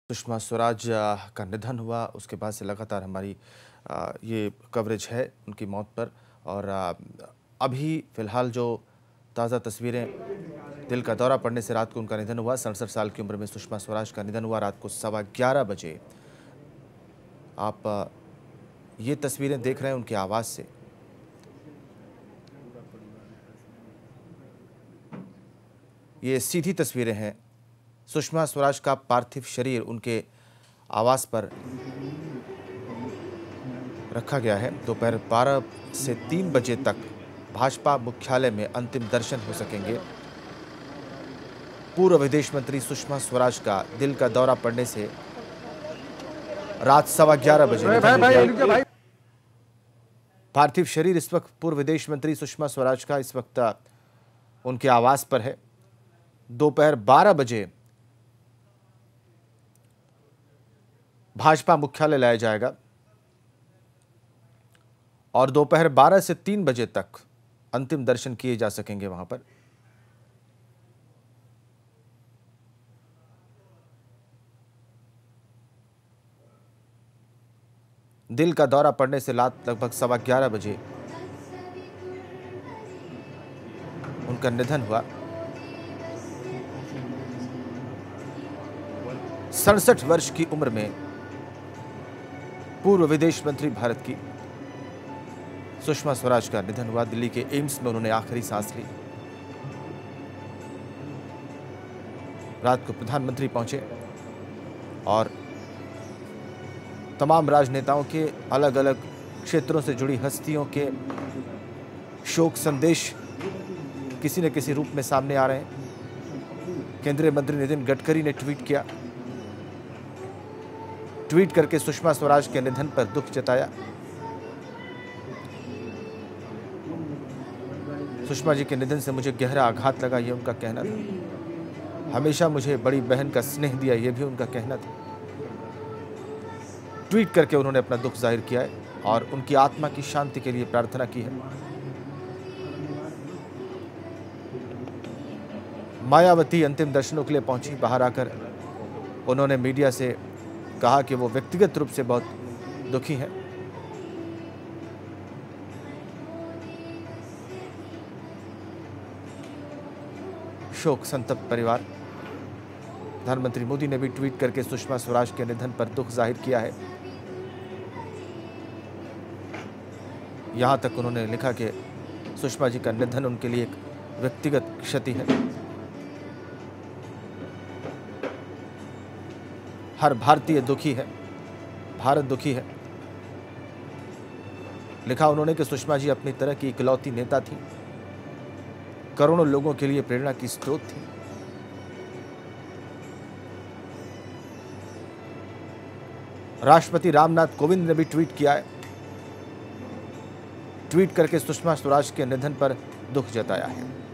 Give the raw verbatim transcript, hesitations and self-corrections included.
सुषमा स्वराज का निधन हुआ, उसके बाद से लगातार हमारी ये कवरेज है उनकी मौत पर। और अभी फ़िलहाल जो ताज़ा तस्वीरें, दिल का दौरा पड़ने से रात को उनका निधन हुआ। सड़सठ साल की उम्र में सुषमा स्वराज का निधन हुआ रात को सवा ग्यारह बजे। आप ये तस्वीरें देख रहे हैं उनकी आवाज़ से। ये सीधी तस्वीरें हैं। सुषमा स्वराज का पार्थिव शरीर उनके आवास पर रखा गया है। दोपहर बारह से तीन बजे तक भाजपा मुख्यालय में अंतिम दर्शन हो सकेंगे। पूर्व विदेश मंत्री सुषमा स्वराज का दिल का दौरा पड़ने से रात सवा ग्यारह बजे निधन हो गया। पार्थिव शरीर इस वक्त पूर्व विदेश मंत्री सुषमा स्वराज का इस वक्त उनके आवास पर है। दोपहर बारह बजे भाजपा मुख्यालय लाया जाएगा और दोपहर बारह से तीन बजे तक अंतिम दर्शन किए जा सकेंगे वहां पर। दिल का दौरा पड़ने से रात लगभग सवा ग्यारह बजे उनका निधन हुआ। सड़सठ वर्ष की उम्र में पूर्व विदेश मंत्री भारत की सुषमा स्वराज का निधन हुआ। दिल्ली के एम्स में उन्होंने आखिरी सांस ली। रात को प्रधानमंत्री पहुंचे और तमाम राजनेताओं के, अलग अलग क्षेत्रों से जुड़ी हस्तियों के शोक संदेश किसी न किसी रूप में सामने आ रहे हैं। केंद्रीय मंत्री नितिन गडकरी ने ट्वीट किया। ट्वीट करके सुषमा स्वराज के निधन पर दुख जताया। सुषमा जी के निधन से मुझे गहरा आघात लगा, ये उनका कहना था। हमेशा मुझे बड़ी बहन का स्नेह दिया, ये भी उनका कहना था। ट्वीट करके उन्होंने अपना दुख जाहिर किया है और उनकी आत्मा की शांति के लिए प्रार्थना की है। मायावती अंतिम दर्शनों के लिए पहुंची। बाहर आकर उन्होंने मीडिया से कहा कि वो व्यक्तिगत रूप से बहुत दुखी हैं। शोक संतप्त परिवार। प्रधानमंत्री मोदी ने भी ट्वीट करके सुषमा स्वराज के निधन पर दुख जाहिर किया है। यहां तक उन्होंने लिखा कि सुषमा जी का निधन उनके लिए एक व्यक्तिगत क्षति है। हर भारतीय दुखी है, भारत दुखी है। लिखा उन्होंने कि सुषमा जी अपनी तरह की इकलौती नेता थी, करोड़ों लोगों के लिए प्रेरणा की स्रोत थी। राष्ट्रपति रामनाथ कोविंद ने भी ट्वीट किया है। ट्वीट करके सुषमा स्वराज के निधन पर दुख जताया है।